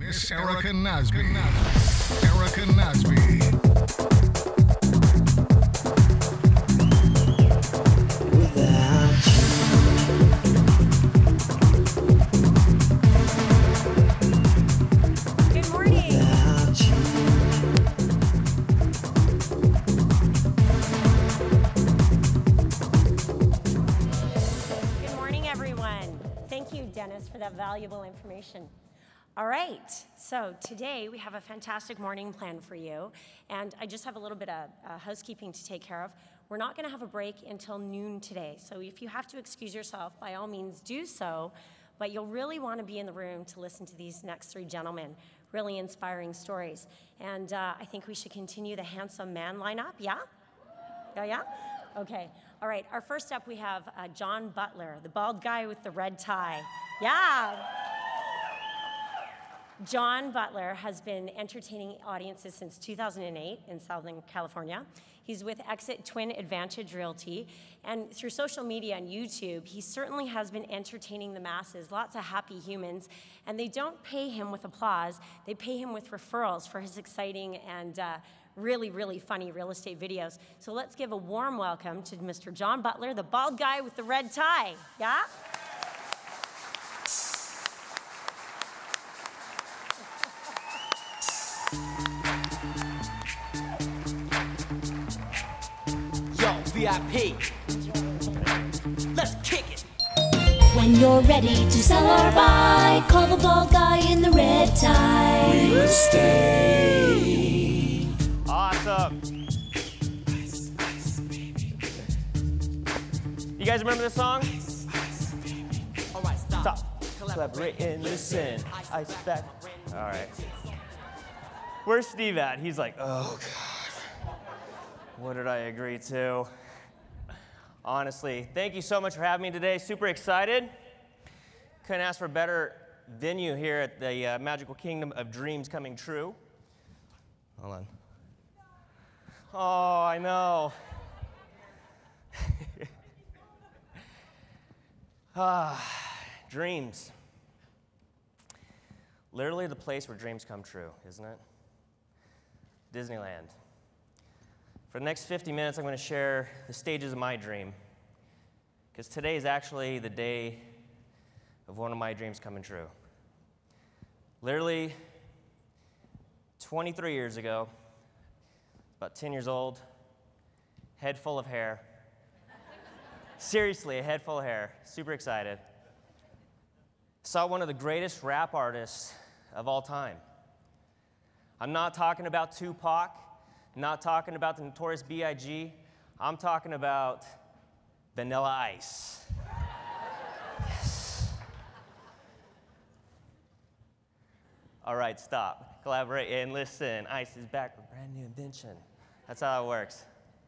Miss Erica Nosby. Erica Nosby. For that valuable information. All right, so today we have a fantastic morning plan for you, and I just have a little bit of housekeeping to take care of. We're not going to have a break until noon today, so if you have to excuse yourself, by all means do so, but you'll really want to be in the room to listen to these next three gentlemen. Really inspiring stories. And I think we should continue the handsome man lineup, yeah? Yeah? Okay. All right, our first up we have John Butler, the bald guy with the red tie. Yeah. John Butler has been entertaining audiences since 2008 in Southern California. He's with EXIT Realty, and through social media and YouTube, he certainly has been entertaining the masses, lots of happy humans, and they don't pay him with applause, they pay him with referrals for his exciting and really, really funny real estate videos. So let's give a warm welcome to Mr. John Butler, the bald guy with the red tie. Yeah? Yo, VIP. Let's kick it. When you're ready to sell or buy, call the bald guy in the red tie. Real estate. Awesome. You guys remember this song? All right, stop. Collaborate and listen. Ice back. All right. Where's Steve at? He's like, oh, God. What did I agree to? Honestly, thank you so much for having me today. Super excited. Couldn't ask for a better venue here at the Magical Kingdom of Dreams Coming True. Hold on. Oh, I know. Dreams. Literally the place where dreams come true, isn't it? Disneyland. For the next 50 minutes, I'm going to share the stages of my dream, because today is actually the day of one of my dreams coming true. Literally 23 years ago, about 10 years old, head full of hair. Seriously, a head full of hair. Super excited. Saw one of the greatest rap artists of all time. I'm not talking about Tupac, not talking about the Notorious B.I.G. I'm talking about Vanilla Ice. Yes. All right, stop. Collaborate and listen. Ice is back with a brand new invention. That's how it works.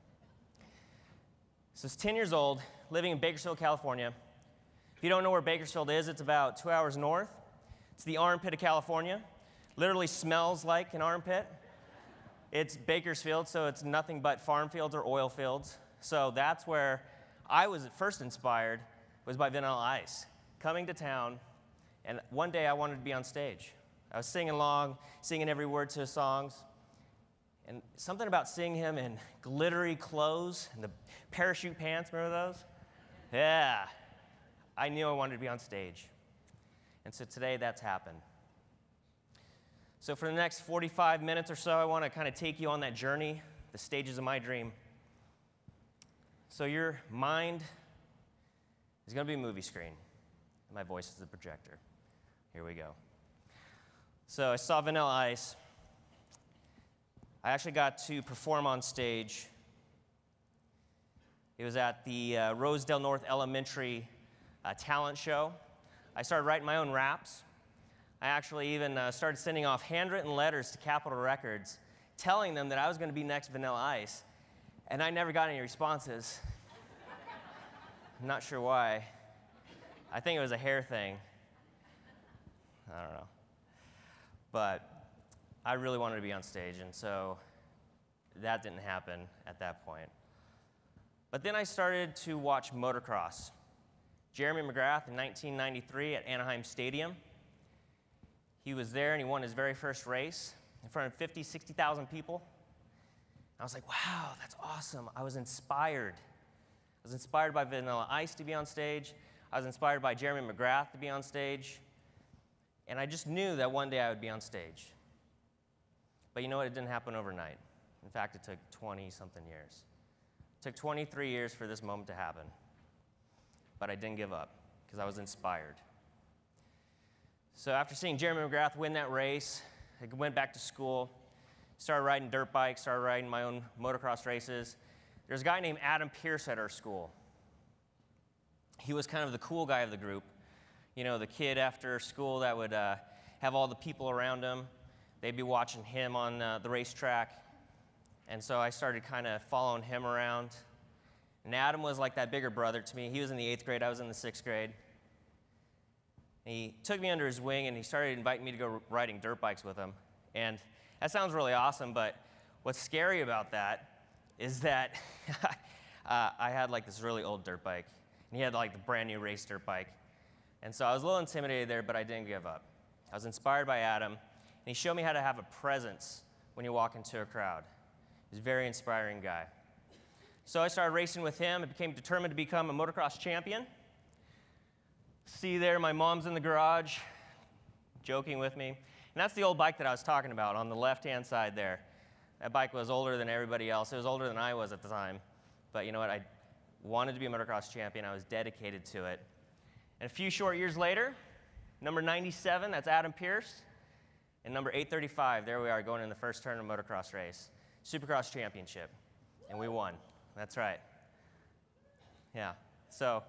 So it's 10 years old, living in Bakersfield, California. If you don't know where Bakersfield is, it's about 2 hours north. It's the armpit of California. Literally smells like an armpit. It's Bakersfield, so it's nothing but farm fields or oil fields. So that's where I was at first inspired, was by Vanilla Ice. Coming to town, and one day I wanted to be on stage. I was singing along, singing every word to his songs. And something about seeing him in glittery clothes and the parachute pants, remember those? Yeah. I knew I wanted to be on stage. And so today that's happened. So for the next 45 minutes or so, I want to kind of take you on that journey, the stages of my dream. So your mind is going to be a movie screen, and my voice is the projector. Here we go. So I saw Vanilla Ice. I actually got to perform on stage. It was at the Rosedale North Elementary talent show. I started writing my own raps. I actually even started sending off handwritten letters to Capitol Records telling them that I was going to be next Vanilla Ice, and I never got any responses. I'm not sure why. I think it was a hair thing. I don't know. But I really wanted to be on stage, and so that didn't happen at that point. But then I started to watch motocross. Jeremy McGrath in 1993 at Anaheim Stadium. He was there and he won his very first race in front of 50, 60,000 people. I was like, wow, that's awesome. I was inspired. I was inspired by Vanilla Ice to be on stage. I was inspired by Jeremy McGrath to be on stage. And I just knew that one day I would be on stage. But you know what? It didn't happen overnight. In fact, it took 20-something years. It took 23 years for this moment to happen. But I didn't give up because I was inspired. So after seeing Jeremy McGrath win that race, I went back to school, started riding dirt bikes, started riding my own motocross races. There's a guy named Adam Pierce at our school. He was kind of the cool guy of the group. You know, the kid after school that would have all the people around him. They'd be watching him on the racetrack. And so I started kind of following him around. And Adam was like that bigger brother to me. He was in the 8th grade, I was in the 6th grade. And he took me under his wing and he started inviting me to go riding dirt bikes with him. And that sounds really awesome, but what's scary about that is that I had like this really old dirt bike. And he had like the brand new race dirt bike. And so I was a little intimidated there, but I didn't give up. I was inspired by Adam, and he showed me how to have a presence when you walk into a crowd. He's a very inspiring guy. So I started racing with him and became determined to become a motocross champion. See there, my mom's in the garage, joking with me. And that's the old bike that I was talking about on the left-hand side there. That bike was older than everybody else. It was older than I was at the time. But you know what? I wanted to be a motocross champion. I was dedicated to it. And a few short years later, number 97, that's Adam Pierce, and number 835, there we are going in the first turn of motocross race. Supercross championship, and we won. That's right. Yeah, so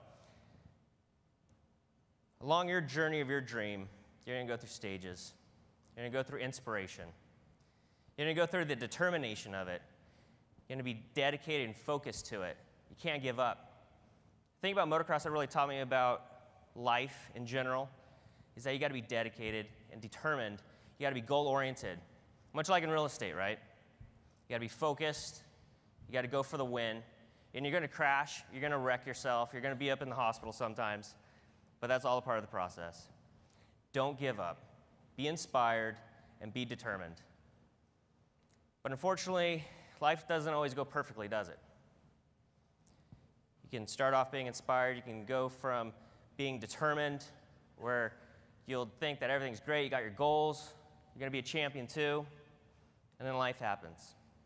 along your journey of your dream, you're going to go through stages. You're going to go through inspiration. You're going to go through the determination of it. You're going to be dedicated and focused to it. You can't give up. The thing about motocross that really taught me about life in general is that you got to be dedicated and determined. You got to be goal-oriented, much like in real estate, right? You got to be focused. You got to go for the win. And you're going to crash. You're going to wreck yourself. You're going to be up in the hospital sometimes. But that's all a part of the process. Don't give up. Be inspired and be determined. But unfortunately, life doesn't always go perfectly, does it? You can start off being inspired. You can go from being determined, where you'll think that everything's great, you got your goals, you're going to be a champion too, and then life happens.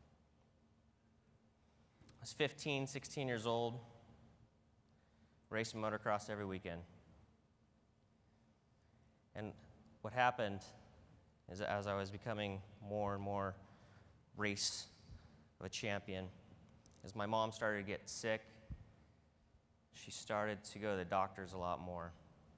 I was 15, 16 years old, racing motocross every weekend. And what happened is as I was becoming more and more race of a champion, as my mom started to get sick, she started to go to the doctors a lot more.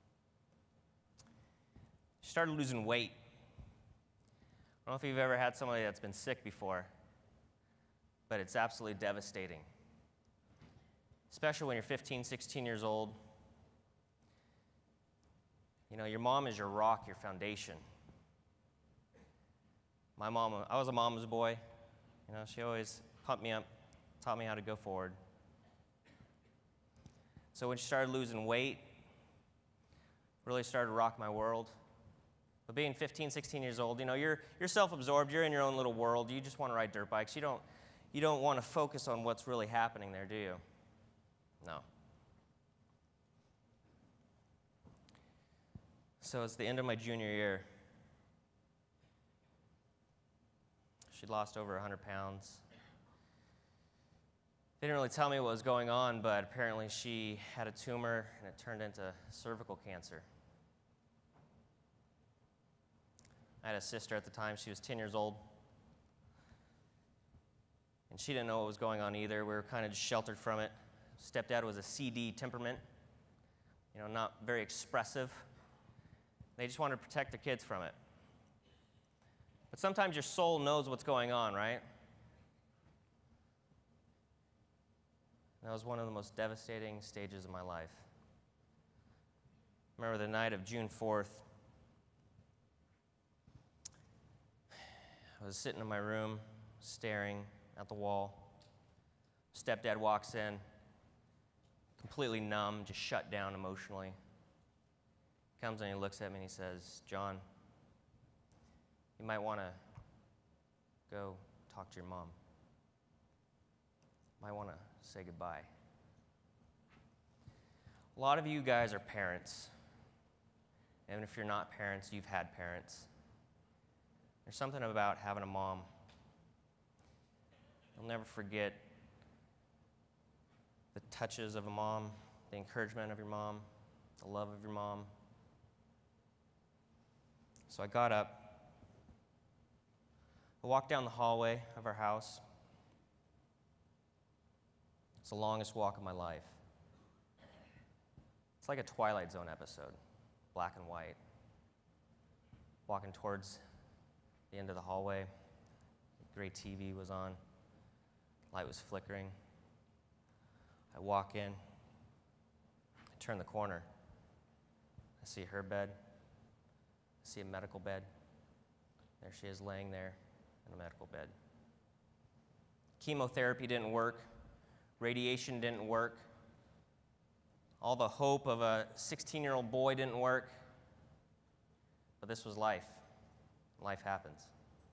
She started losing weight. I don't know if you've ever had somebody that's been sick before, but it's absolutely devastating. Especially when you're 15, 16 years old. You know, your mom is your rock, your foundation. My mom, I was a mama's boy. You know, she always pumped me up, taught me how to go forward. So when she started losing weight, really started to rock my world. But being 15, 16 years old, you know, you're self-absorbed, you're in your own little world, you just want to ride dirt bikes. You don't want to focus on what's really happening there, do you? No. So it's the end of my junior year. She'd lost over 100 pounds. They didn't really tell me what was going on, but apparently she had a tumor and it turned into cervical cancer. I had a sister at the time. She was 10 years old. And she didn't know what was going on either. We were kind of just sheltered from it. Stepdad was a CD temperament, you know, not very expressive. They just wanted to protect their kids from it. But sometimes your soul knows what's going on, right? That was one of the most devastating stages of my life. I remember the night of June 4th. I was sitting in my room, staring at the wall. Stepdad walks in, completely numb, just shut down emotionally. Comes in and he looks at me and he says, "John, might want to go talk to your mom. Might want to say goodbye. A lot of you guys are parents. And if you're not parents, you've had parents. There's something about having a mom. You'll never forget the touches of a mom, the encouragement of your mom, the love of your mom. So I got up. I walked down the hallway of our house. It's the longest walk of my life. It's like a Twilight Zone episode, black and white. Walking towards the end of the hallway. Great TV was on. Light was flickering. I walk in. I turn the corner. I see her bed. I see a medical bed. There she is laying there in a medical bed. Chemotherapy didn't work. Radiation didn't work. All the hope of a 16-year-old boy didn't work. But this was life. Life happens.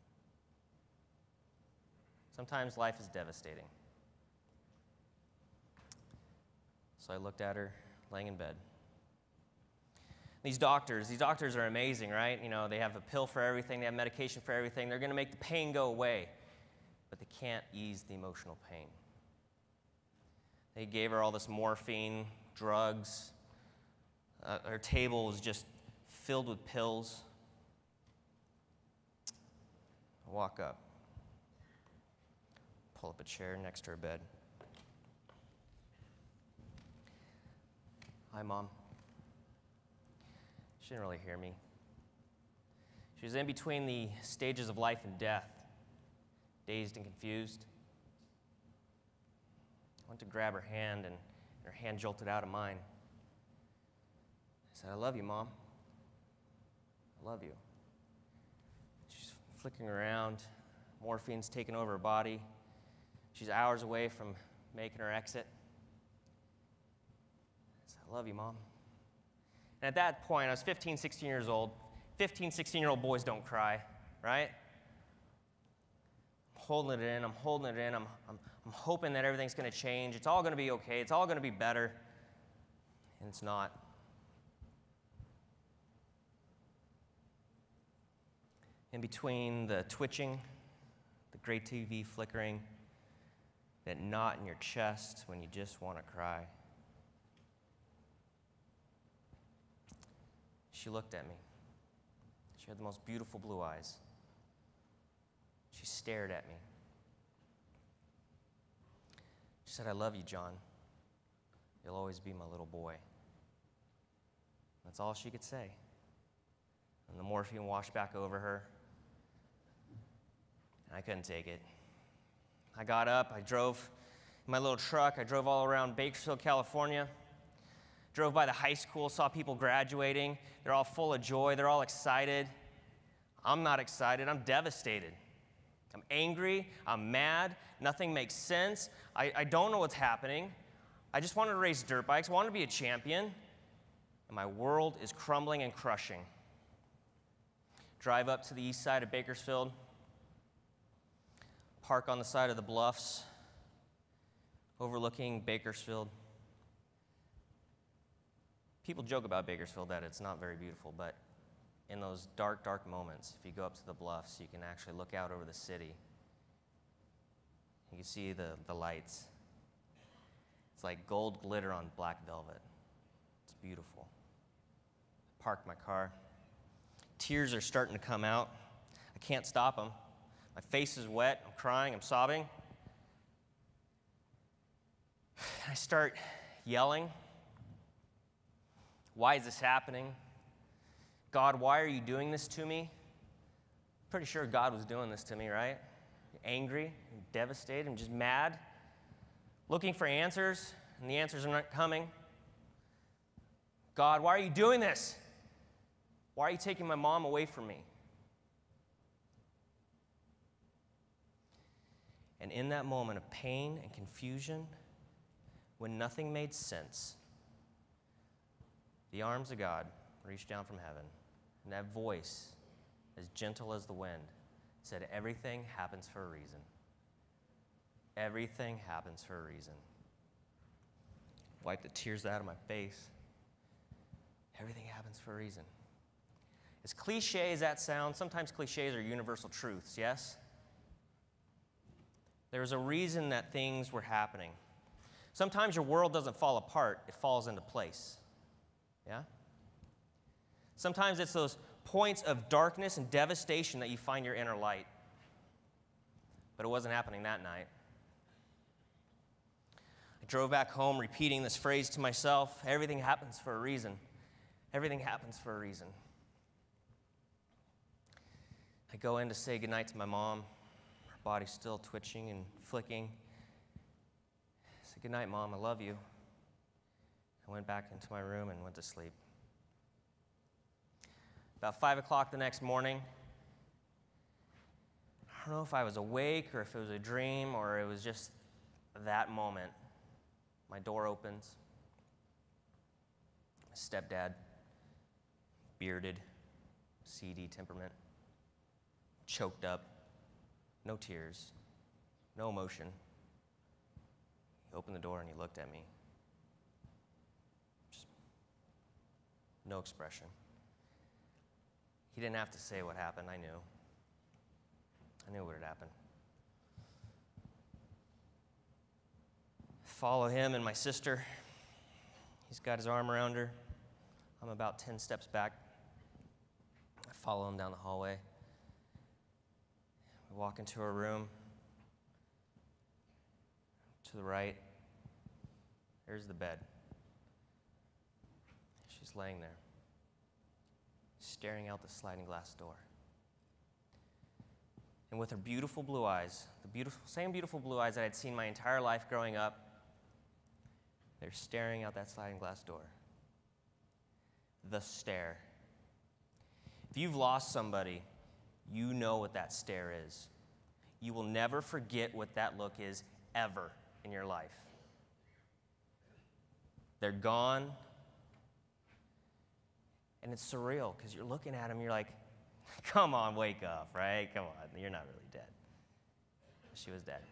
Sometimes life is devastating. So I looked at her laying in bed. These doctors are amazing, right? You know, they have a pill for everything, they have medication for everything. They're going to make the pain go away, but they can't ease the emotional pain. They gave her all this morphine, drugs. Her table was just filled with pills. I walk up, pull up a chair next to her bed. Hi, Mom. She didn't really hear me. She was in between the stages of life and death, dazed and confused. I went to grab her hand, and her hand jolted out of mine. I said, I love you, Mom. I love you. She's flickering around. Morphine's taking over her body. She's hours away from making her exit. I said, I love you, Mom. And at that point, I was 15, 16 years old. 15, 16-year-old boys don't cry, right? I'm holding it in. I'm hoping that everything's going to change. It's all going to be okay. It's all going to be better. And it's not. In between the twitching, the great TV flickering, that knot in your chest when you just want to cry, she looked at me. She had the most beautiful blue eyes. She stared at me. She said, I love you, John. You'll always be my little boy. That's all she could say. And the morphine washed back over her. And I couldn't take it. I got up, I drove in my little truck, I drove all around Bakersfield, California. Drove by the high school, saw people graduating. They're all full of joy, they're all excited. I'm not excited, I'm devastated. I'm angry, I'm mad, nothing makes sense. I don't know what's happening. I just wanted to race dirt bikes, wanted to be a champion, and my world is crumbling and crushing. Drive up to the east side of Bakersfield, park on the side of the bluffs, overlooking Bakersfield. People joke about Bakersfield that it's not very beautiful, but in those dark, dark moments, if you go up to the bluffs, you can actually look out over the city. You can see the lights. It's like gold glitter on black velvet. It's beautiful. I parked my car. Tears are starting to come out. I can't stop them. My face is wet. I'm crying. I'm sobbing. I start yelling. Why is this happening? God, why are you doing this to me? Pretty sure God was doing this to me, right? Angry, and devastated, and just mad, looking for answers, and the answers are not coming. God, why are you doing this? Why are you taking my mom away from me? And in that moment of pain and confusion, when nothing made sense, the arms of God reached down from heaven, and that voice as gentle as the wind, said, "Everything happens for a reason. Everything happens for a reason." Wipe the tears out of my face. Everything happens for a reason. As cliche as that sounds, sometimes cliches are universal truths, yes? There was a reason that things were happening. Sometimes your world doesn't fall apart, it falls into place. Yeah? Sometimes it's those points of darkness and devastation that you find your inner light. But it wasn't happening that night. I drove back home repeating this phrase to myself, everything happens for a reason. Everything happens for a reason. I go in to say goodnight to my mom. Her body's still twitching and flicking. I said, "Goodnight, Mom, I love you." I went back into my room and went to sleep. About 5 o'clock the next morning, I don't know if I was awake or if it was a dream or it was just that moment. My door opens. My stepdad, bearded, seedy temperament, choked up, no tears, no emotion. He opened the door and he looked at me. Just no expression. He didn't have to say what happened. I knew. I knew what had happened. Follow him and my sister. He's got his arm around her. I'm about 10 steps back. I follow him down the hallway. We walk into her room. To the right, there's the bed. She's laying there, staring out the sliding glass door. And with her beautiful blue eyes, same beautiful blue eyes that I'd seen my entire life growing up, they're staring out that sliding glass door. The stare. If you've lost somebody, you know what that stare is. You will never forget what that look is ever in your life. They're gone. And it's surreal because you're looking at them, you're like, come on, wake up, right? Come on, you're not really dead. She was dead.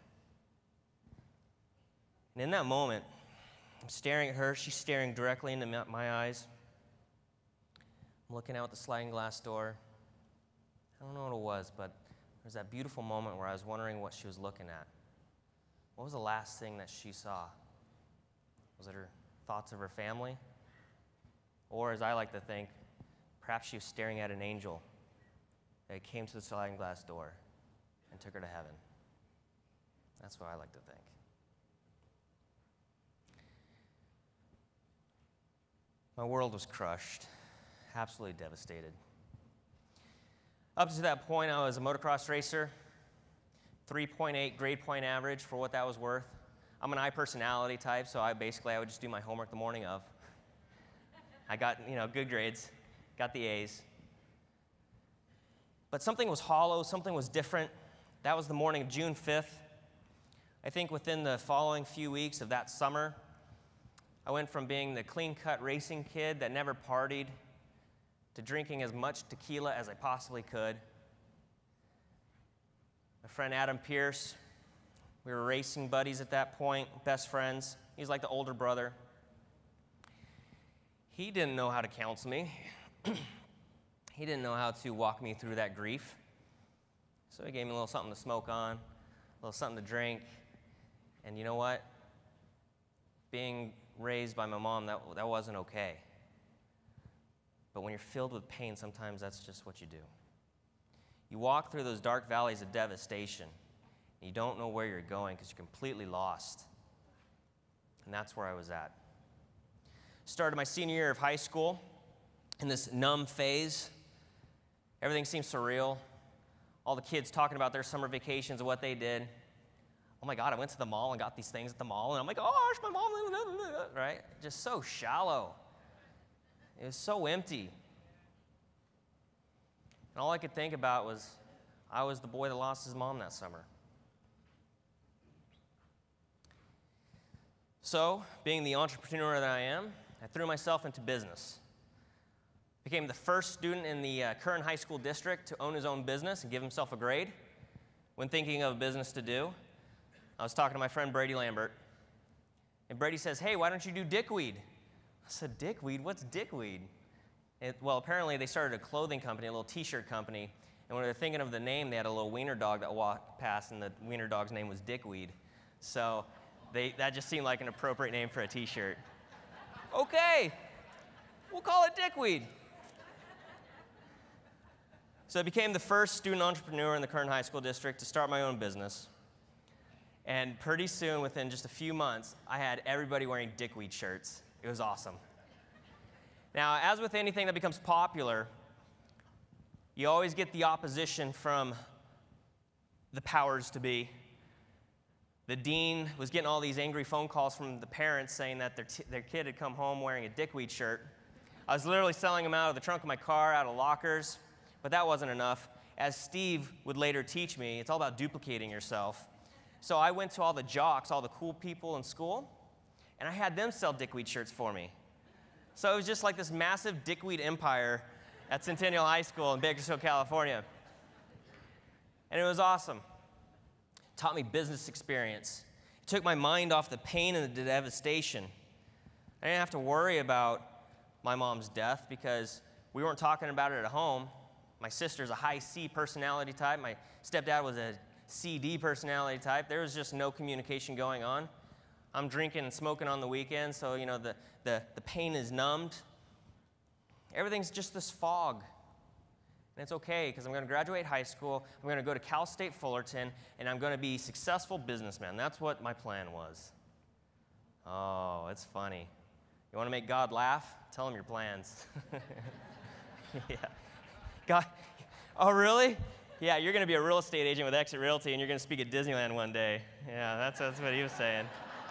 And in that moment, I'm staring at her. She's staring directly into my eyes. I'm looking out the sliding glass door. I don't know what it was, but there was that beautiful moment where I was wondering what she was looking at. What was the last thing that she saw? Was it her thoughts of her family? Or, as I like to think, perhaps she was staring at an angel that came to the sliding glass door and took her to heaven. That's what I like to think. My world was crushed, absolutely devastated. Up to that point, I was a motocross racer, 3.8 grade point average for what that was worth. I'm an I personality type, so I would just do my homework the morning of. I got, good grades, got the A's. But something was hollow, something was different. That was the morning of June 5th. I think within the following few weeks of that summer, I went from being the clean-cut racing kid that never partied to drinking as much tequila as I possibly could. My friend Adam Pierce, we were racing buddies at that point, best friends. He's like the older brother. He didn't know how to counsel me. He didn't know how to walk me through that grief. So he gave me a little something to smoke on, a little something to drink. And you know what? Being raised by my mom, that wasn't okay. But when you're filled with pain, sometimes that's just what you do. You walk through those dark valleys of devastation, and you don't know where you're going because you're completely lost. And that's where I was at. Started my senior year of high school in this numb phase. Everything seemed surreal. All the kids talking about their summer vacations and what they did. Oh my God, I went to the mall and got these things at the mall, and I'm like, oh, my mom, right? Just so shallow. It was so empty. And all I could think about was, I was the boy that lost his mom that summer. So, being the entrepreneur that I am, I threw myself into business. Became the first student in the current high school district to own his own business and give himself a grade. When thinking of a business to do, I was talking to my friend Brady Lambert, and Brady says, "Hey, why don't you do dickweed?" I said, "Dickweed? What's dickweed?" Well, apparently they started a clothing company, a little t-shirt company, and when they were thinking of the name, they had a little wiener dog that walked past, and the wiener dog's name was Dickweed. So that just seemed like an appropriate name for a t-shirt. Okay, we'll call it Dickweed. So I became the first student entrepreneur in the current high school district to start my own business. And pretty soon, within just a few months, I had everybody wearing Dickweed shirts. It was awesome. Now, as with anything that becomes popular, you always get the opposition from the powers to be. The dean was getting all these angry phone calls from the parents saying that their kid had come home wearing a Dickweed shirt. I was literally selling them out of the trunk of my car, out of lockers, but that wasn't enough. As Steve would later teach me, it's all about duplicating yourself. So I went to all the jocks, all the cool people in school, and I had them sell Dickweed shirts for me. So it was just like this massive Dickweed empire at Centennial High School in Bakersfield, California. And it was awesome. It taught me business experience. It took my mind off the pain and the devastation. I didn't have to worry about my mom's death because we weren't talking about it at home. My sister's a high C personality type. My stepdad was a CD personality type. There was just no communication going on. I'm drinking and smoking on the weekends, so you know the pain is numbed. Everything's just this fog. And it's okay, because I'm going to graduate high school, I'm going to go to Cal State Fullerton, and I'm going to be a successful businessman. That's what my plan was. Oh, it's funny. You want to make God laugh? Tell him your plans. Yeah. God, oh really? Yeah, you're going to be a real estate agent with EXIT Realty, and you're going to speak at Disneyland one day. Yeah, that's what he was saying.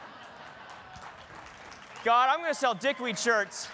God, I'm going to sell Dickweed shirts.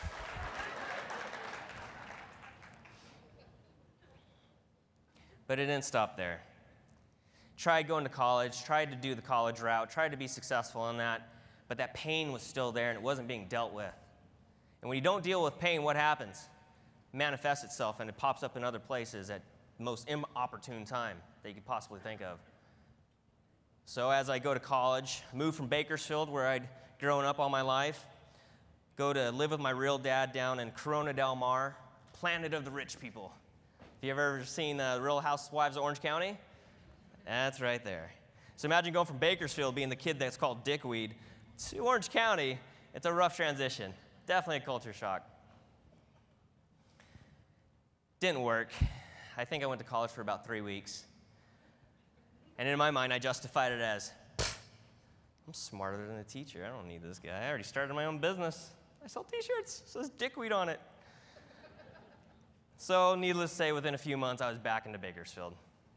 But it didn't stop there. Tried going to college, tried to do the college route, tried to be successful in that, but that pain was still there and it wasn't being dealt with. And when you don't deal with pain, what happens? It manifests itself and it pops up in other places at the most inopportune time that you could possibly think of. So as I go to college, move from Bakersfield, where I'd grown up all my life, go to live with my real dad down in Corona Del Mar, planet of the rich people. If you've ever seen Real Housewives of Orange County, that's right there. So imagine going from Bakersfield, being the kid that's called Dickweed, to Orange County. It's a rough transition. Definitely a culture shock. Didn't work. I think I went to college for about 3 weeks. And in my mind, I justified it as, I'm smarter than the teacher. I don't need this guy. I already started my own business. I sell t-shirts. It says Dickweed on it. So needless to say, within a few months, I was back into Bakersfield.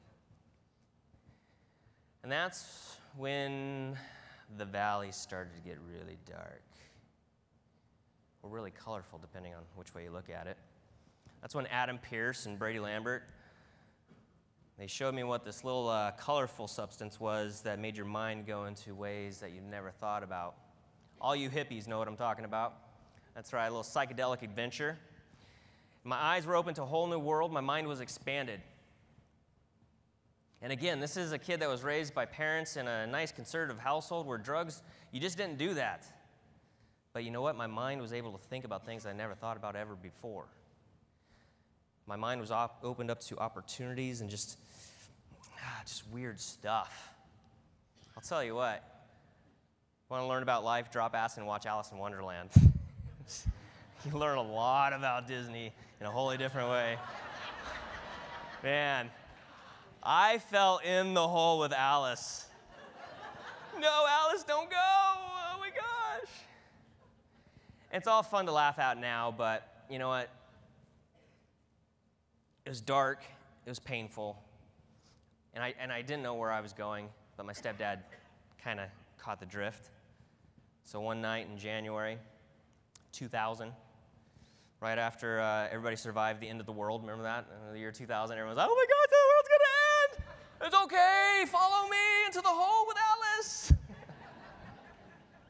And that's when the valley started to get really dark. Or really colorful, depending on which way you look at it. That's when Adam Pierce and Brady Lambert, they showed me what this little colorful substance was that made your mind go into ways that you never thought about. All you hippies know what I'm talking about. That's right, a little psychedelic adventure. My eyes were open to a whole new world. My mind was expanded. And again, this is a kid that was raised by parents in a nice conservative household where drugs, you just didn't do that. But you know what? My mind was able to think about things I never thought about ever before. My mind was opened up to opportunities and just weird stuff. I'll tell you what. Want to learn about life? Drop acid and watch Alice in Wonderland. You learn a lot about Disney in a wholly different way. Man, I fell in the hole with Alice. No, Alice, don't go. Oh my gosh. It's all fun to laugh at now, but you know what? It was dark, it was painful, and I didn't know where I was going, but my stepdad kind of caught the drift. So one night in January 2000, right after everybody survived the end of the world, remember that? In the year 2000, everyone's like, oh my God, the world's gonna end! It's okay, follow me into the hole with Alice.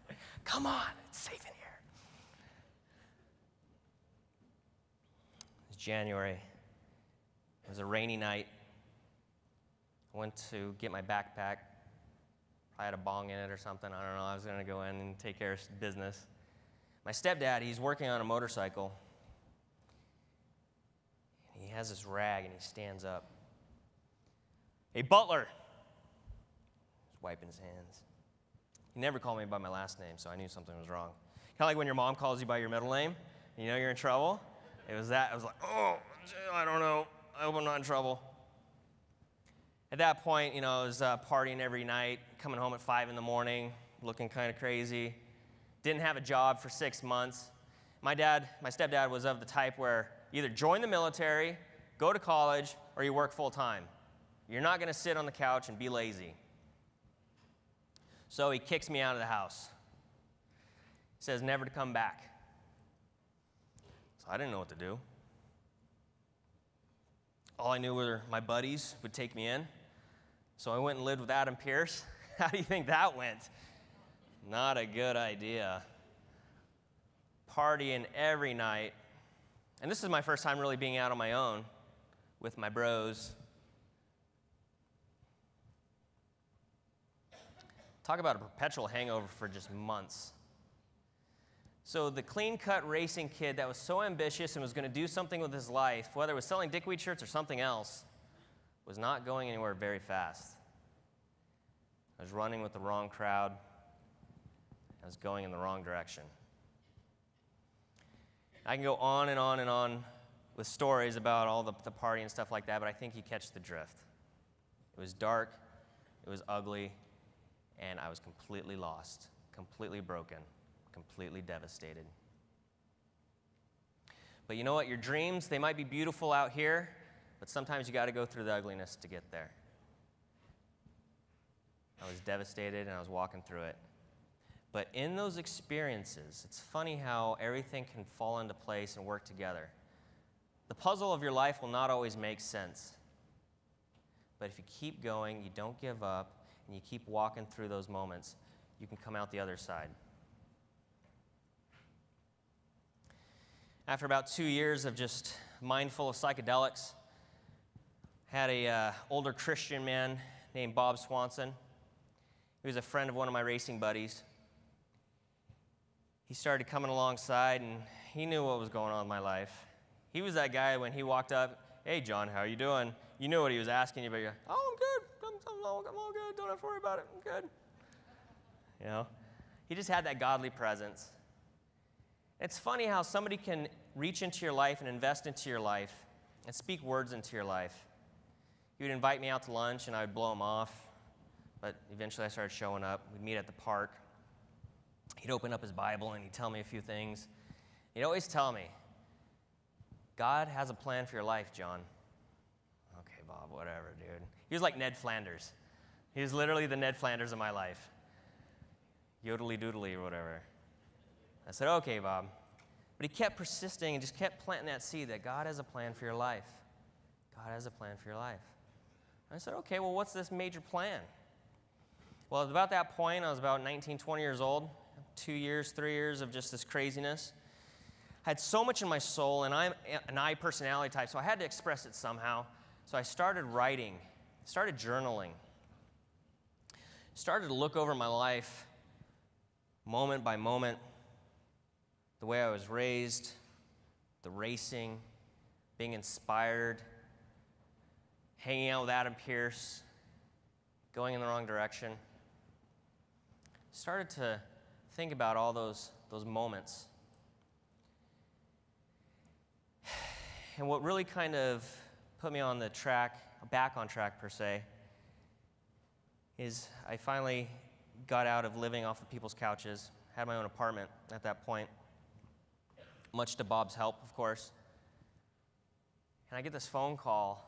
Come on, it's safe in here. January. It was a rainy night. I went to get my backpack. I had a bong in it or something. I don't know. I was going to go in and take care of business. My stepdad, he's working on a motorcycle. He has this rag, and he stands up. "Hey, Butler!" He's wiping his hands. He never called me by my last name, so I knew something was wrong. Kind of like when your mom calls you by your middle name, and you know you're in trouble. It was that. I was like, oh, I don't know. I hope I'm not in trouble. At that point, I was partying every night, coming home at 5 in the morning, looking kind of crazy. Didn't have a job for 6 months. My stepdad was of the type where either join the military, go to college, or you work full time. You're not going to sit on the couch and be lazy. So he kicks me out of the house. He says never to come back. So I didn't know what to do. All I knew were my buddies would take me in. So I went and lived with Adam Pierce. How do you think that went? Not a good idea. Partying every night. And this is my first time really being out on my own with my bros. Talk about a perpetual hangover for just months. So the clean-cut racing kid that was so ambitious and was going to do something with his life, whether it was selling dickweed shirts or something else, was not going anywhere very fast. I was running with the wrong crowd. I was going in the wrong direction. I can go on and on and on with stories about all the party and stuff like that, but I think you catch the drift. It was dark, it was ugly, and I was completely lost, completely broken, completely devastated. But you know what? Your dreams, they might be beautiful out here, but sometimes you got to go through the ugliness to get there. I was devastated, and I was walking through it. But in those experiences, it's funny how everything can fall into place and work together. The puzzle of your life will not always make sense. But if you keep going, you don't give up, and you keep walking through those moments, you can come out the other side. After about 2 years of just mindful of psychedelics, I had a older Christian man named Bob Swanson. He was a friend of one of my racing buddies. He started coming alongside, and he knew what was going on in my life. He was that guy when he walked up, "Hey, John, how are you doing?" You knew what he was asking you, but you're like, "Oh, I'm good. I'm all good. Don't have to worry about it. I'm good." He just had that godly presence. It's funny how somebody can reach into your life and invest into your life and speak words into your life. He would invite me out to lunch, and I would blow him off, but eventually I started showing up. We'd meet at the park. He'd open up his Bible, and he'd tell me a few things. He'd always tell me, "God has a plan for your life, John." Okay, Bob, whatever, dude. He was like Ned Flanders. He was literally the Ned Flanders of my life. Yodely doodly or whatever. I said, "Okay, Bob." But he kept persisting and just kept planting that seed that God has a plan for your life. God has a plan for your life. And I said, "Okay, well, what's this major plan?" Well, at about that point, I was about 19, 20 years old. 2 years, 3 years of just this craziness. I had so much in my soul, and I'm an I personality type, so I had to express it somehow. So I started writing, started journaling, started to look over my life moment by moment, the way I was raised, the racing, being inspired, hanging out with Adam Pierce, going in the wrong direction. Started to think about all those moments. And what really kind of put me on the track, back on track per se, is I finally got out of living off of people's couches, had my own apartment at that point, much to Bob's help, of course. And I get this phone call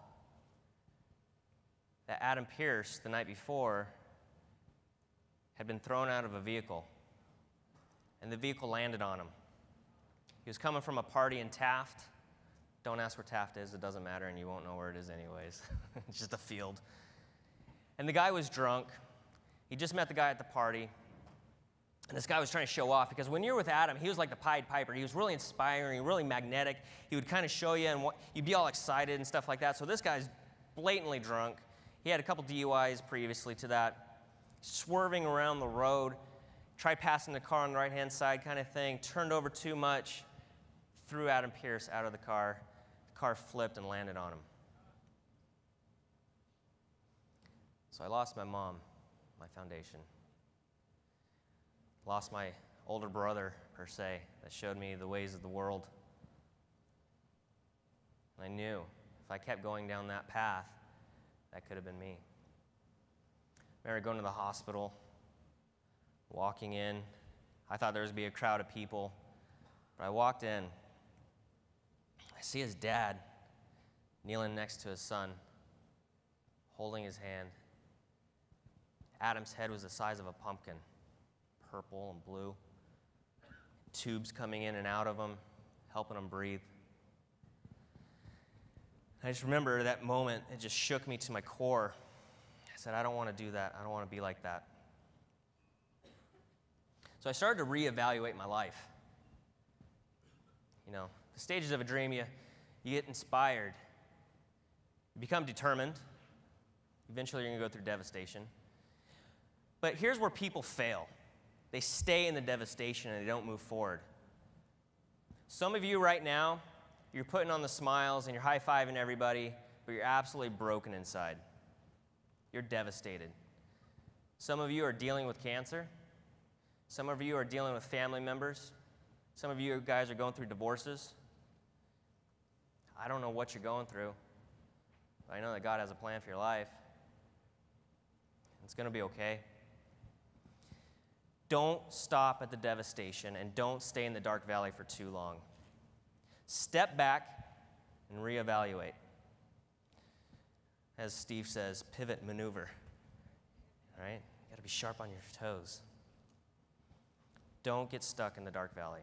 that Adam Pierce, the night before, had been thrown out of a vehicle, and the vehicle landed on him. He was coming from a party in Taft. Don't ask where Taft is, it doesn't matter, and you won't know where it is anyways. It's just a field. And the guy was drunk. He just met the guy at the party. And this guy was trying to show off, because when you're with Adam, he was like the Pied Piper. He was really inspiring, really magnetic. He would kind of show you, and you'd be all excited and stuff like that. So this guy's blatantly drunk. He had a couple DUIs previously to that. Swerving around the road, tried passing the car on the right-hand side kind of thing, turned over too much, threw Adam Pierce out of the car. The car flipped and landed on him. So I lost my mom, my foundation. Lost my older brother, per se, that showed me the ways of the world. I knew if I kept going down that path, that could have been me. I remember going to the hospital, walking in. I thought there was going to be a crowd of people, but I walked in. I see his dad kneeling next to his son, holding his hand. Adam's head was the size of a pumpkin, purple and blue. Tubes coming in and out of him, helping him breathe. I just remember that moment, it just shook me to my core. I said, I don't want to do that. I don't want to be like that. So I started to reevaluate my life. You know, the stages of a dream, you get inspired. You become determined. Eventually, you're going to go through devastation. But here's where people fail. They stay in the devastation and they don't move forward. Some of you right now, you're putting on the smiles and you're high-fiving everybody, but you're absolutely broken inside. You're devastated. Some of you are dealing with cancer. Some of you are dealing with family members. Some of you guys are going through divorces. I don't know what you're going through, but I know that God has a plan for your life. It's going to be okay. Don't stop at the devastation, and don't stay in the dark valley for too long. Step back and reevaluate. As Steve says, pivot, maneuver. All right? You got to be sharp on your toes. Don't get stuck in the dark valley.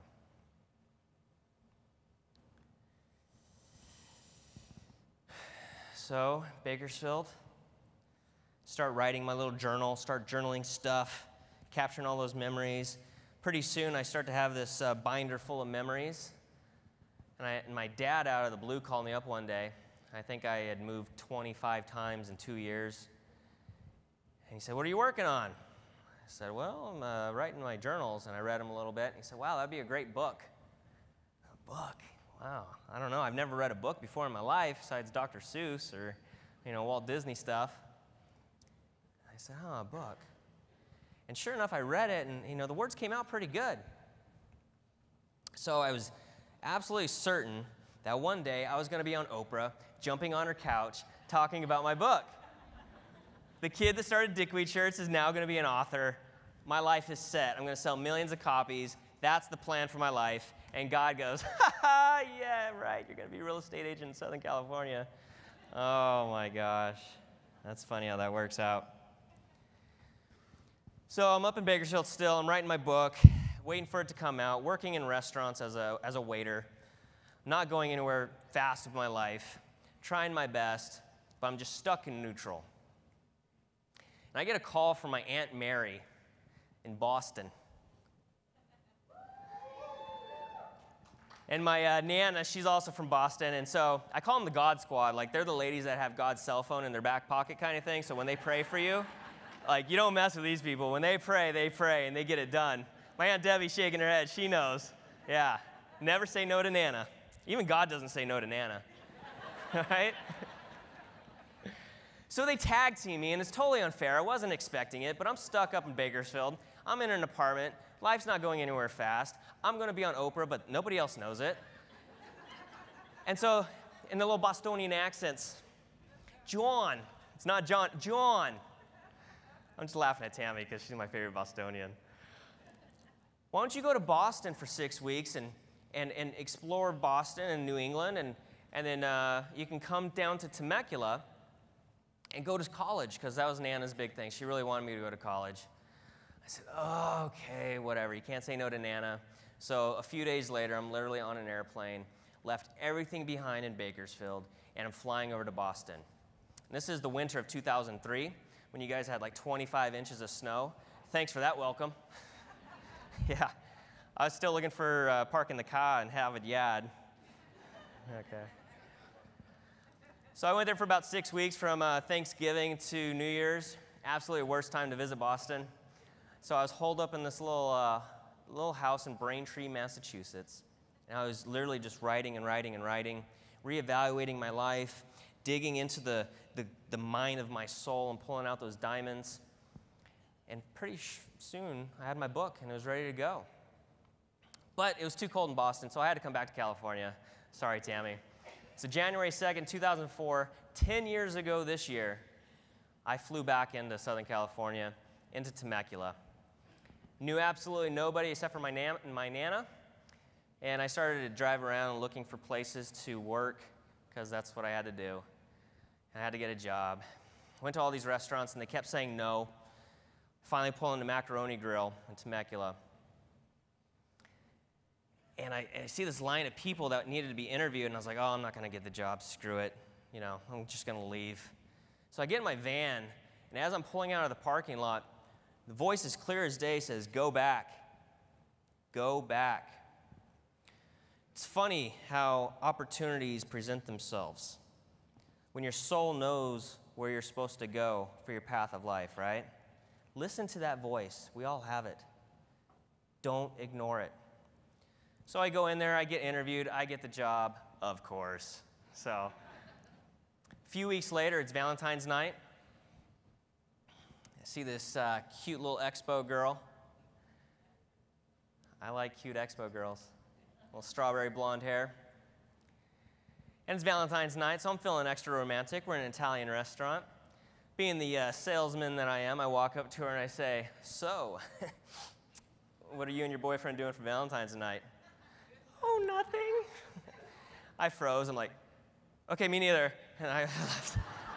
So, Bakersfield, start writing my little journal, start journaling stuff, capturing all those memories. Pretty soon, I start to have this binder full of memories. And my dad, out of the blue, called me up one day. I think I had moved 25 times in 2 years. And he said, "What are you working on?" I said, "Well, I'm writing my journals." And I read them a little bit. And he said, "Wow, that'd be a great book." A book? Wow. I don't know. I've never read a book before in my life besides Dr. Seuss or, Walt Disney stuff. I said, "Oh, a book." And sure enough, I read it, and, the words came out pretty good. So I was absolutely certain that one day I was going to be on Oprah, jumping on her couch, talking about my book. The kid that started Dickweed Shirts is now going to be an author. My life is set. I'm going to sell millions of copies. That's the plan for my life. And God goes, "Ha ha, yeah, right. You're going to be a real estate agent in Southern California." Oh, my gosh. That's funny how that works out. So I'm up in Bakersfield still. I'm writing my book, waiting for it to come out, working in restaurants as a waiter, not going anywhere fast with my life, trying my best, but I'm just stuck in neutral. And I get a call from my Aunt Mary in Boston. And my Nana, she's also from Boston, and so I call them the God Squad. Like, they're the ladies that have God's cell phone in their back pocket kind of thing, so when they pray for you, you don't mess with these people. When they pray, and they get it done. My Aunt Debbie's shaking her head. She knows. Yeah. Never say no to Nana. Even God doesn't say no to Nana. Right? So they tag team me, and it's totally unfair. I wasn't expecting it, but I'm stuck up in Bakersfield. I'm in an apartment. Life's not going anywhere fast. I'm going to be on Oprah, but nobody else knows it. And so, in the little Bostonian accents, "John." It's not John. John. I'm just laughing at Tammy because she's my favorite Bostonian. "Why don't you go to Boston for 6 weeks and explore Boston and New England, and then you can come down to Temecula and go to college," because that was Nana's big thing. She really wanted me to go to college. I said, "Oh, okay, whatever. You can't say no to Nana." So a few days later, I'm literally on an airplane, left everything behind in Bakersfield, and I'm flying over to Boston. And this is the winter of 2003, when you guys had like 25 inches of snow. Thanks for that welcome. Yeah. I was still looking for parking the car and have it yad. Okay. So I went there for about 6 weeks from Thanksgiving to New Year's. Absolutely worst time to visit Boston. So I was holed up in this little house in Braintree, Massachusetts. And I was literally just writing and writing and writing, reevaluating my life, digging into the mine of my soul and pulling out those diamonds. And pretty soon, I had my book, and it was ready to go. But it was too cold in Boston, so I had to come back to California. Sorry, Tammy. So January 2nd, 2004, 10 years ago this year, I flew back into Southern California, into Temecula. Knew absolutely nobody except for my Nana, and I started to drive around looking for places to work, because that's what I had to do. I had to get a job. Went to all these restaurants, and they kept saying no. Finally pulled into Macaroni Grill in Temecula. And I see this line of people that needed to be interviewed, and I was like, oh, I'm not going to get the job. Screw it. You know, I'm just going to leave. So I get in my van, and as I'm pulling out of the parking lot, the voice as clear as day says, go back. Go back. It's funny how opportunities present themselves when your soul knows where you're supposed to go for your path of life, right? Listen to that voice. We all have it. Don't ignore it. So I go in there, I get interviewed, I get the job, of course. So a few weeks later, it's Valentine's night. I see this cute little expo girl. I like cute expo girls. Little strawberry blonde hair. And it's Valentine's night, so I'm feeling extra romantic. We're in an Italian restaurant. Being the salesman that I am, I walk up to her and I say, so, what are you and your boyfriend doing for Valentine's night? Oh, nothing. I froze. I'm like, okay, me neither. And I left.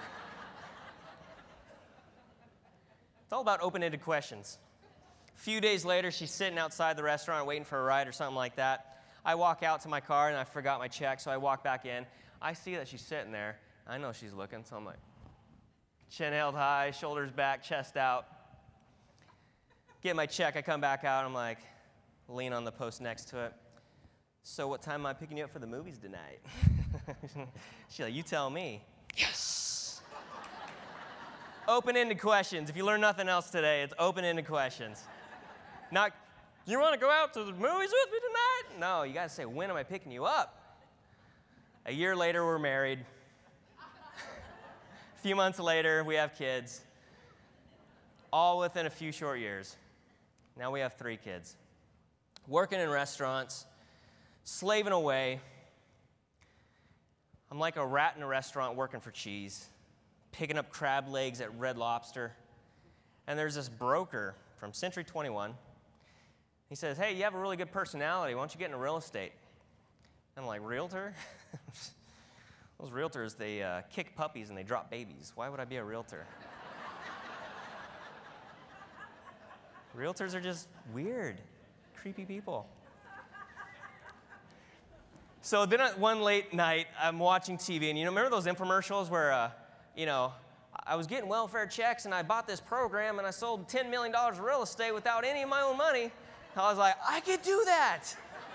It's all about open-ended questions. A few days later, she's sitting outside the restaurant waiting for a ride or something like that. I walk out to my car, and I forgot my check, so I walk back in. I see that she's sitting there. I know she's looking, so I'm like, chin held high, shoulders back, chest out. Get my check, I come back out, I'm like, lean on the post next to it. So what time am I picking you up for the movies tonight? She's like, you tell me. Yes! Open-ended questions. If you learn nothing else today, it's open-ended questions. Not, you want to go out to the movies with me tonight? No, you got to say, when am I picking you up? A year later, we're married. A few months later, we have kids. All within a few short years. Now we have 3 kids. Working in restaurants, slaving away. I'm like a rat in a restaurant working for cheese, picking up crab legs at Red Lobster. And there's this broker from Century 21. He says, hey, you have a really good personality. Why don't you get into real estate? And I'm like, realtor? Those realtors, they kick puppies and they drop babies. Why would I be a realtor? Realtors are just weird, creepy people. So then one late night, I'm watching TV, and remember those infomercials where, I was getting welfare checks, and I bought this program, and I sold $10 million of real estate without any of my own money. I was like, I could do that.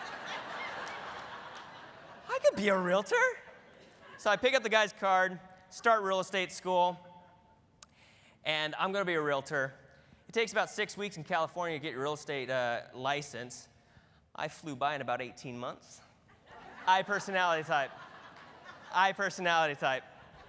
I could be a realtor. So I pick up the guy's card, start real estate school, and I'm going to be a realtor. It takes about 6 weeks in California to get your real estate license. I flew by in about 18 months. I personality type. I personality type.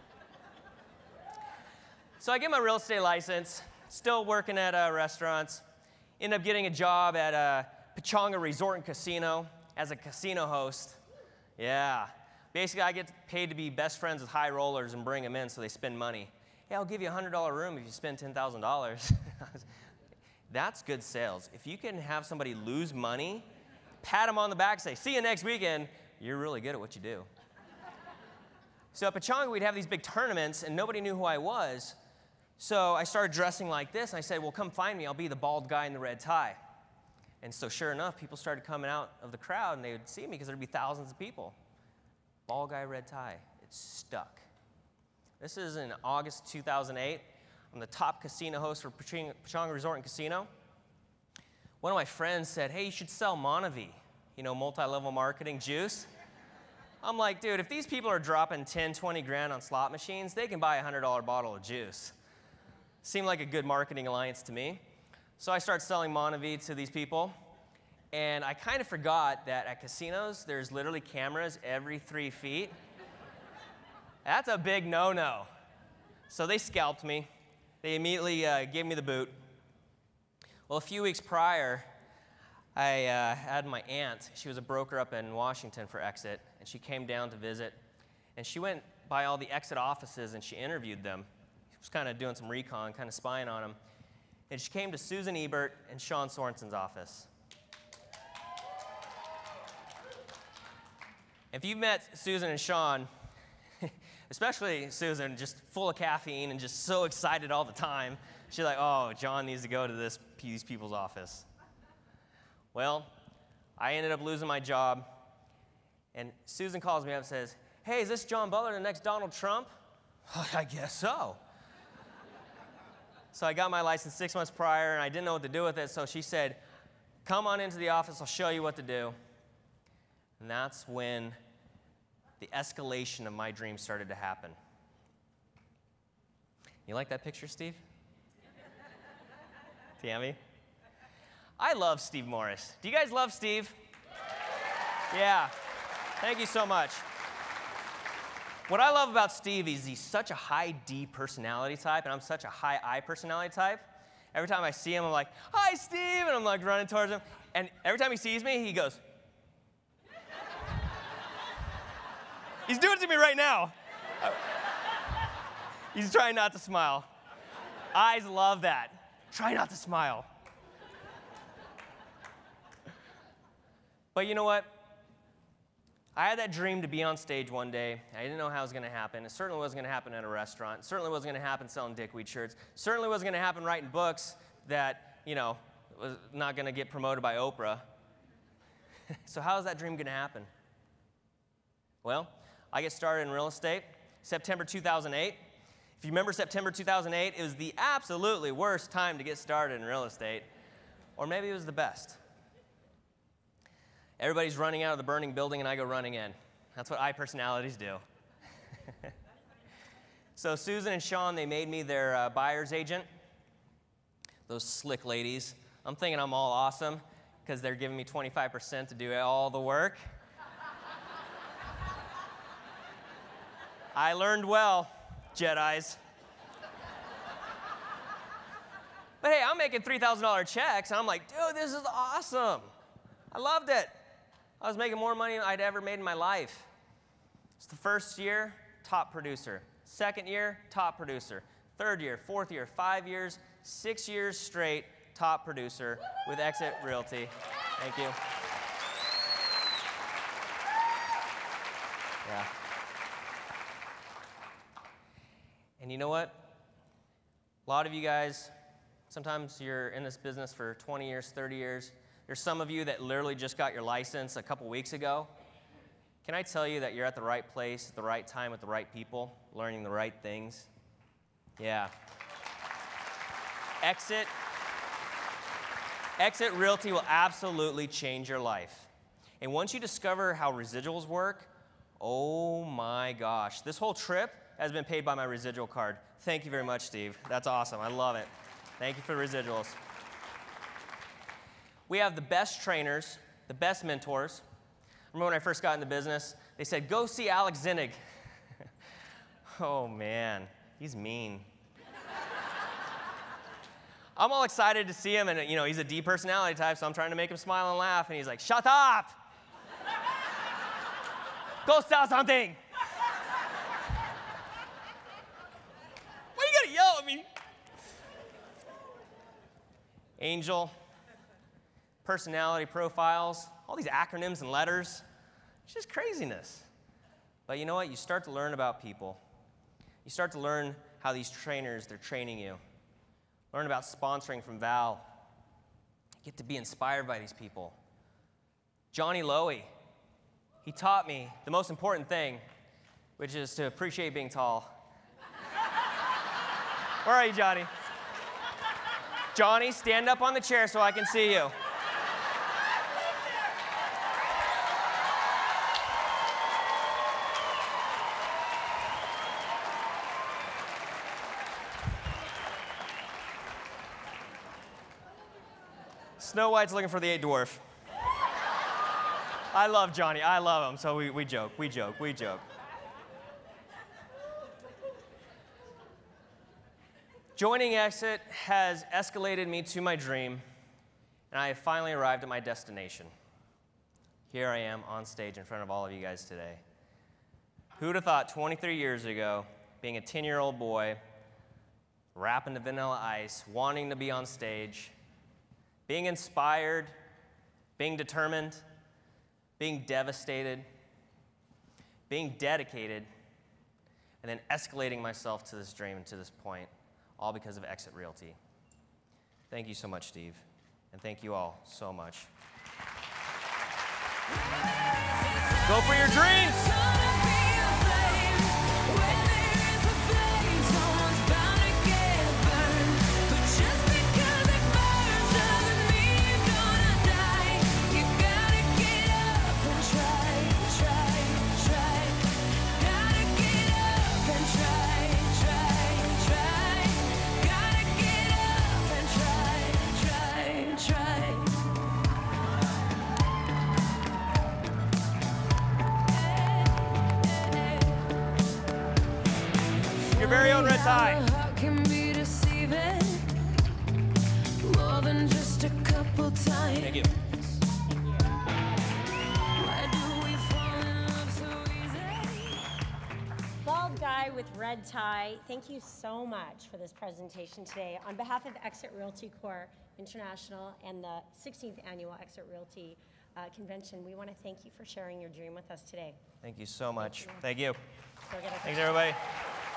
So I get my real estate license, still working at restaurants, end up getting a job at Pechanga Resort and Casino as a casino host. Yeah. Basically, I get paid to be best friends with high rollers and bring them in so they spend money. Hey, I'll give you a $100 room if you spend $10,000. That's good sales. If you can have somebody lose money, pat them on the back, say, see you next weekend, you're really good at what you do. So at Pechanga, we'd have these big tournaments, and nobody knew who I was. So I started dressing like this, and I said, well, come find me. I'll be the bald guy in the red tie. And so sure enough, people started coming out of the crowd, and they would see me because there'd be thousands of people. Bald guy, red tie. It stuck. This is in August 2008. I'm the top casino host for Pechanga Resort and Casino. one of my friends said, hey, you should sell Monavie, you know, multi-level marketing juice. I'm like, dude, if these people are dropping 10, 20 grand on slot machines, they can buy a $100 bottle of juice. Seemed like a good marketing alliance to me. So I started selling Monavie to these people. And I kind of forgot that at casinos, there's literally cameras every 3 feet. That's a big no-no. So they scalped me. They immediately gave me the boot. Well, a few weeks prior, I had my aunt. She was a broker up in Washington for EXIT, and she came down to visit. And she went by all the EXIT offices, and she interviewed them. She was kind of doing some recon, kind of spying on them. And she came to Susan Ebert and Sean Sorensen's office. If you've met Susan and Sean, especially Susan, just full of caffeine and just so excited all the time, she's like, oh, John needs to go to these people's office. Well, I ended up losing my job, and Susan calls me up and says, hey, is this John Butler, the next Donald Trump? I guess so. So I got my license 6 months prior, and I didn't know what to do with it, so she said, come on into the office, I'll show you what to do. And that's when the escalation of my dream started to happen. You like that picture, Steve? Tammy? I love Steve Morris. Do you guys love Steve? Yeah. Thank you so much. What I love about Steve is he's such a high D personality type, and I'm such a high I personality type. Every time I see him, I'm like, hi, Steve, and I'm like running towards him. And every time he sees me, he goes, he's doing it to me right now. He's trying not to smile. Eyes love that. Try not to smile. But you know what? I had that dream to be on stage one day. I didn't know how it was going to happen. It certainly wasn't going to happen at a restaurant. It certainly wasn't going to happen selling dickweed shirts. It certainly wasn't going to happen writing books that, you know, was not going to get promoted by Oprah. So how is that dream going to happen? Well, I get started in real estate September 2008. If you remember September 2008, it was the absolutely worst time to get started in real estate. Or maybe it was the best. Everybody's running out of the burning building, and I go running in. That's what I personalities do. So Susan and Sean, they made me their buyer's agent. Those slick ladies. I'm thinking I'm all awesome because they're giving me 25% to do all the work. I learned well, Jedis. But hey, I'm making $3,000 checks, and I'm like, dude, this is awesome. I loved it. I was making more money than I'd ever made in my life. It's the first year, top producer. Second year, top producer. Third year, fourth year, 5 years, 6 years straight, top producer with EXIT Realty. Thank you. Yeah. And you know what? A lot of you guys, sometimes you're in this business for 20 years, 30 years. There's some of you that literally just got your license a couple weeks ago. Can I tell you that you're at the right place at the right time with the right people, learning the right things? Yeah. EXIT Realty will absolutely change your life. And once you discover how residuals work, oh my gosh. This whole trip has been paid by my residual card. Thank you very much, Steve. That's awesome. I love it. Thank you for the residuals. We have the best trainers, the best mentors. Remember when I first got in the business, they said, go see Alex Zinnig. Oh man, he's mean. I'm all excited to see him, and you know, he's a D personality type, so I'm trying to make him smile and laugh, and he's like, shut up! Go sell something! Why you gotta yell at me? Angel. Personality profiles, all these acronyms and letters. It's just craziness. But you know what? You start to learn about people. You start to learn how these trainers, they're training you. Learn about sponsoring from Val. You get to be inspired by these people. Johnny Lowy, he taught me the most important thing, which is to appreciate being tall. Where are you, Johnny? Johnny, stand up on the chair so I can see you. Snow White's looking for the 8 dwarf. I love Johnny. I love him. So we joke. Joining EXIT has escalated me to my dream, and I have finally arrived at my destination. Here I am on stage in front of all of you guys today. Who'd have thought 23 years ago, being a 10-year-old boy, rapping to Vanilla Ice, wanting to be on stage, being inspired, being determined, being devastated, being dedicated, and then escalating myself to this dream and to this point, all because of EXIT Realty. Thank you so much, Steve, and thank you all so much. Go for your dreams! Your very own red tie. Thank you. Bald guy with red tie, thank you so much for this presentation today. On behalf of EXIT Realty Corp International and the 16th Annual EXIT Realty Convention, we want to thank you for sharing your dream with us today. Thank you so much. Thank you. Go get a Thanks, everybody.